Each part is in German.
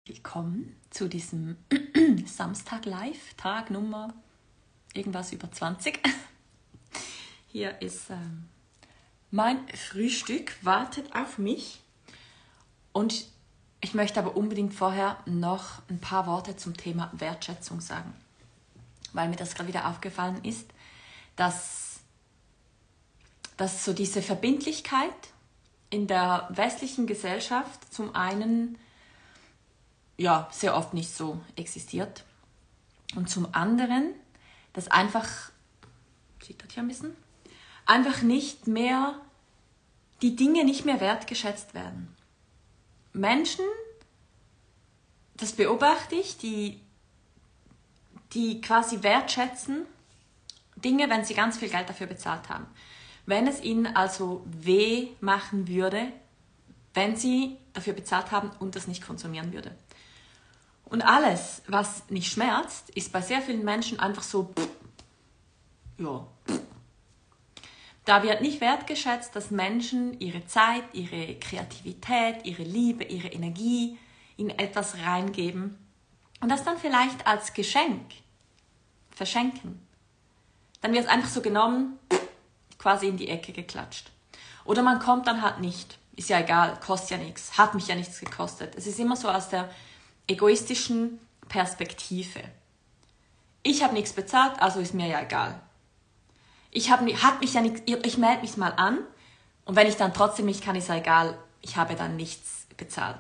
Willkommen zu diesem Samstag Live, Tag Nummer irgendwas über 20. Hier ist mein Frühstück, wartet auf mich. Und ich möchte aber unbedingt vorher noch ein paar Worte zum Thema Wertschätzung sagen. Weil mir das gerade wieder aufgefallen ist, dass so diese Verbindlichkeit in der westlichen Gesellschaft zum einen sehr oft nicht so existiert. Und zum anderen, dass einfach nicht mehr, die Dinge nicht mehr wertgeschätzt werden. Menschen, das beobachte ich, die quasi wertschätzen Dinge, wenn sie ganz viel Geld dafür bezahlt haben. Wenn es ihnen also weh machen würde, wenn sie dafür bezahlt haben und das nicht konsumieren würde. Und alles, was nicht schmerzt, ist bei sehr vielen Menschen einfach so, Da wird nicht wertgeschätzt, dass Menschen ihre Zeit, ihre Kreativität, ihre Liebe, ihre Energie in etwas reingeben und das dann vielleicht als Geschenk verschenken. Dann wird es einfach so genommen, quasi in die Ecke geklatscht. Oder man kommt dann halt nicht. Ist ja egal, kostet ja nichts, hat mich ja nichts gekostet. Es ist immer so aus der egoistischen Perspektive. Ich habe nichts bezahlt, also ist mir ja egal. Ich melde mich mal an und wenn ich dann trotzdem nicht kann, ist ja egal, ich habe dann nichts bezahlt.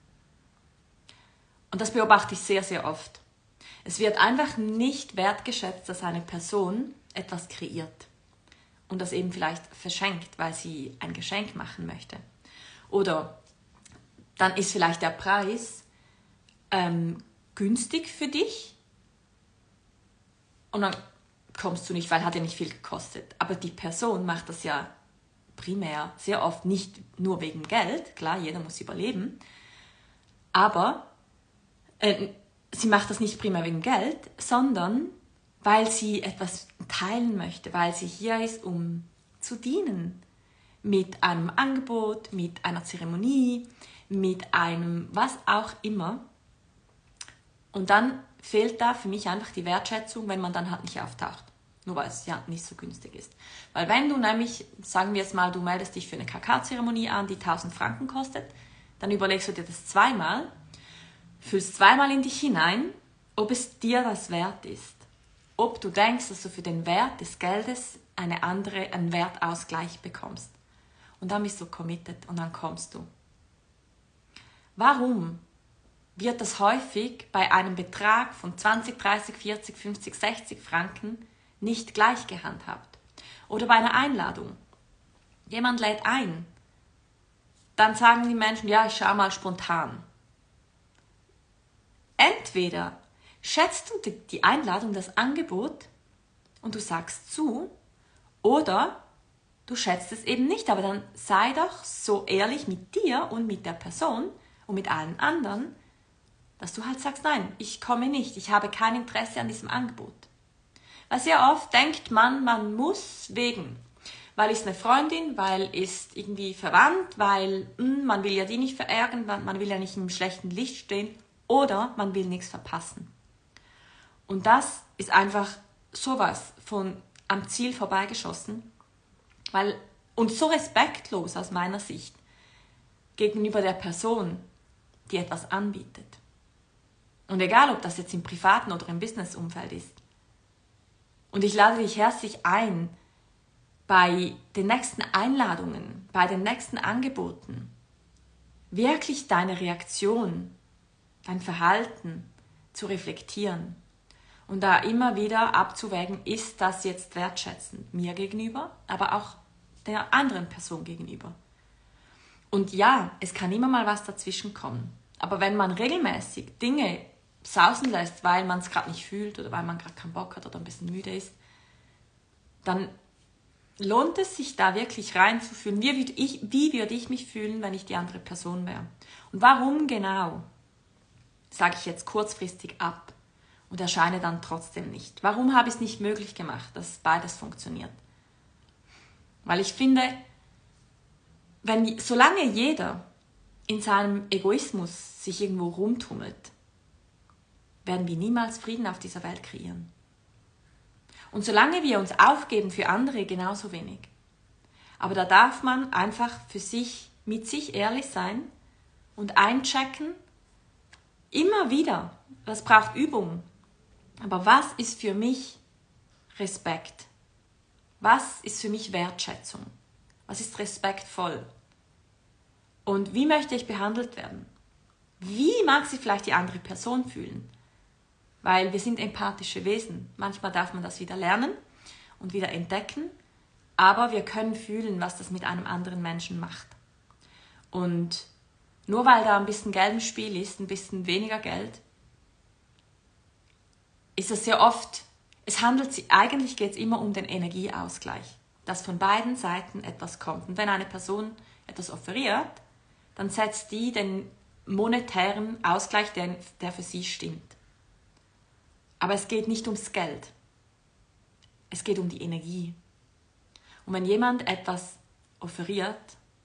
Und das beobachte ich sehr, sehr oft. Es wird einfach nicht wertgeschätzt, dass eine Person etwas kreiert und das eben vielleicht verschenkt, weil sie ein Geschenk machen möchte. Oder dann ist vielleicht der Preis günstig für dich und dann kommst du nicht, weil hat ja nicht viel gekostet. Aber die Person macht das ja primär sehr oft nicht nur wegen Geld, klar, jeder muss überleben, aber sie macht das nicht primär wegen Geld, sondern weil sie etwas teilen möchte, weil sie hier ist, um zu dienen. Mit einem Angebot, mit einer Zeremonie, mit einem was auch immer. Und dann fehlt da für mich einfach die Wertschätzung, wenn man dann halt nicht auftaucht. Nur weil es ja nicht so günstig ist. Weil wenn du nämlich, sagen wir jetzt mal, du meldest dich für eine Kakaozeremonie an, die 1000 Franken kostet, dann überlegst du dir das zweimal, fühlst zweimal in dich hinein, ob es dir das wert ist. Ob du denkst, dass du für den Wert des Geldes einen Wertausgleich bekommst. Und dann bist du committed und dann kommst du. Warum wird das häufig bei einem Betrag von 20, 30, 40, 50, 60 Franken nicht gleich gehandhabt? Oder bei einer Einladung. Jemand lädt ein. Dann sagen die Menschen, ja, ich schau mal spontan. Entweder schätzt du die Einladung, das Angebot und du sagst zu, oder du schätzt es eben nicht. Aber dann sei doch so ehrlich mit dir und mit der Person und mit allen anderen, dass du halt sagst, nein, ich komme nicht, ich habe kein Interesse an diesem Angebot. Weil sehr oft denkt man muss weil ist eine Freundin, weil ist irgendwie verwandt, weil man will ja die nicht verärgern, man will ja nicht im schlechten Licht stehen oder man will nichts verpassen. Und das ist einfach sowas von am Ziel vorbeigeschossen, und so respektlos aus meiner Sicht gegenüber der Person, die etwas anbietet. Und egal, ob das jetzt im privaten oder im Businessumfeld ist. Und ich lade dich herzlich ein, bei den nächsten Einladungen, bei den nächsten Angeboten, wirklich deine Reaktion, dein Verhalten zu reflektieren. Und da immer wieder abzuwägen, ist das jetzt wertschätzend mir gegenüber, aber auch der anderen Person gegenüber. Und ja, es kann immer mal was dazwischen kommen. Aber wenn man regelmäßig Dinge sausen lässt, weil man es gerade nicht fühlt oder weil man gerade keinen Bock hat oder ein bisschen müde ist, dann lohnt es sich da wirklich reinzufühlen. Wie würde ich mich fühlen, wenn ich die andere Person wäre? Und warum genau sage ich jetzt kurzfristig ab und erscheine dann trotzdem nicht? Warum habe ich es nicht möglich gemacht, dass beides funktioniert? Weil ich finde, solange jeder in seinem Egoismus sich irgendwo rumtummelt, werden wir niemals Frieden auf dieser Welt kreieren. Und solange wir uns aufgeben für andere, genauso wenig. Aber da darf man einfach für sich, mit sich ehrlich sein und einchecken, immer wieder, das braucht Übung. Aber was ist für mich Respekt? Was ist für mich Wertschätzung? Was ist respektvoll? Und wie möchte ich behandelt werden? Wie mag sich vielleicht die andere Person fühlen? Weil wir sind empathische Wesen. Manchmal darf man das wieder lernen und wieder entdecken, aber wir können fühlen, was das mit einem anderen Menschen macht. Und nur weil da ein bisschen Geld im Spiel ist, ein bisschen weniger Geld, ist es sehr oft, eigentlich geht es immer um den Energieausgleich, dass von beiden Seiten etwas kommt. Und wenn eine Person etwas offeriert, dann setzt die den monetären Ausgleich, der für sie stimmt. Aber es geht nicht ums Geld. Es geht um die Energie. Und wenn jemand etwas offeriert,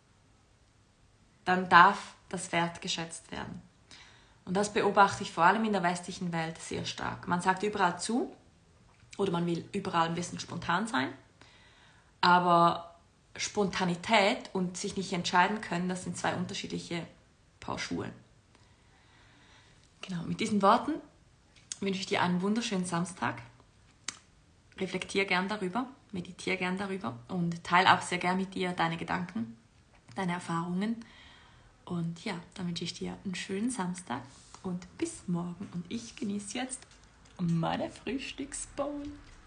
dann darf das wertgeschätzt werden. Und das beobachte ich vor allem in der westlichen Welt sehr stark. Man sagt überall zu oder man will überall ein bisschen spontan sein, aber Spontanität und sich nicht entscheiden können, das sind zwei unterschiedliche Paar Schuhe. Genau, mit diesen Worten wünsche ich dir einen wunderschönen Samstag. Reflektier gern darüber, meditiere gern darüber und teile auch sehr gern mit dir deine Gedanken, deine Erfahrungen. Und ja, dann wünsche ich dir einen schönen Samstag und bis morgen. Und ich genieße jetzt meine Frühstücksbowl.